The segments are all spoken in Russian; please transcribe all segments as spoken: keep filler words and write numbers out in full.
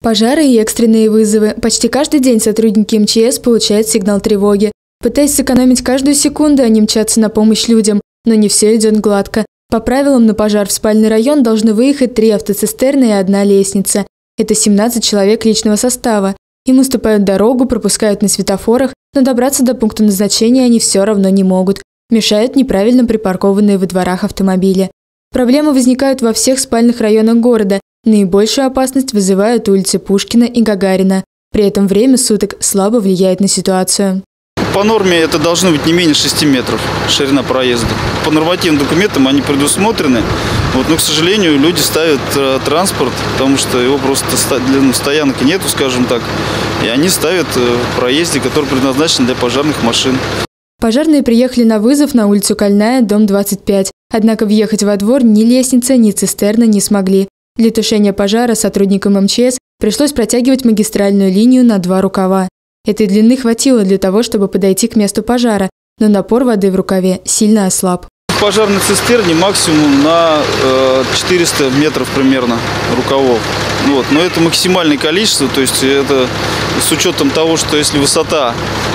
Пожары и экстренные вызовы. Почти каждый день сотрудники эм че эс получают сигнал тревоги. Пытаясь сэкономить каждую секунду, они мчатся на помощь людям. Но не все идет гладко. По правилам, на пожар в спальный район должны выехать три автоцистерны и одна лестница. Это семнадцать человек личного состава. Им уступают дорогу, пропускают на светофорах, но добраться до пункта назначения они все равно не могут. Мешают неправильно припаркованные во дворах автомобили. Проблемы возникают во всех спальных районах города. Наибольшую опасность вызывают улицы Пушкина и Гагарина. При этом время суток слабо влияет на ситуацию. По норме это должно быть не менее шести метров ширина проезда. По нормативным документам они предусмотрены. Вот, но, к сожалению, люди ставят э, транспорт, потому что его просто для, ну, стоянок нету, скажем так. И они ставят э, в проезде, который предназначен для пожарных машин. Пожарные приехали на вызов на улицу Кольная, дом двадцать пять. Однако въехать во двор ни лестница, ни цистерна не смогли. Для тушения пожара сотрудникам эм че эс пришлось протягивать магистральную линию на два рукава. Этой длины хватило для того, чтобы подойти к месту пожара, но напор воды в рукаве сильно ослаб. В пожарной цистерне максимум на э, четыреста метров примерно рукавов. Вот. Но это максимальное количество, то есть это с учетом того, что если высота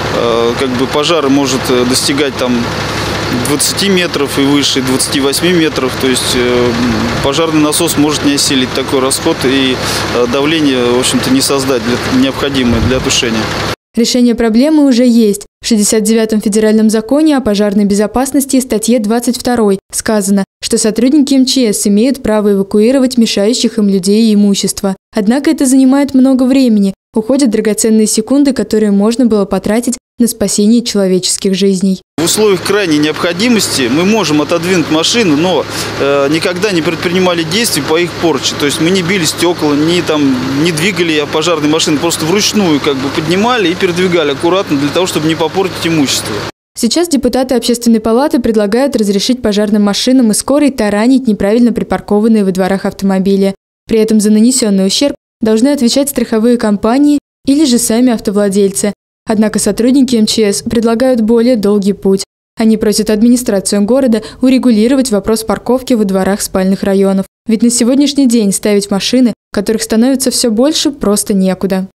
э, как бы пожара может достигать там двадцати метров и выше, двадцати восьми метров, то есть э, пожарный насос может не осилить такой расход и э, давление, в общем-то, не создать для, необходимое для тушения. Решение проблемы уже есть. В шестьдесят девятом федеральном законе о пожарной безопасности статье двадцать второй сказано, что сотрудники эм че эс имеют право эвакуировать мешающих им людей и имущество. Однако это занимает много времени, уходят драгоценные секунды, которые можно было потратить на спасение человеческих жизней. В условиях крайней необходимости мы можем отодвинуть машину, но э, никогда не предпринимали действий по их порче. То есть мы не били стекла, не, там, не двигали пожарные машины, просто вручную как бы поднимали и передвигали аккуратно для того, чтобы не попортить имущество. Сейчас депутаты Общественной палаты предлагают разрешить пожарным машинам и скорой таранить неправильно припаркованные во дворах автомобили. При этом за нанесенный ущерб должны отвечать страховые компании или же сами автовладельцы. Однако сотрудники эм че эс предлагают более долгий путь. Они просят администрацию города урегулировать вопрос парковки во дворах спальных районов. Ведь на сегодняшний день ставить машины, которых становится все больше, просто некуда.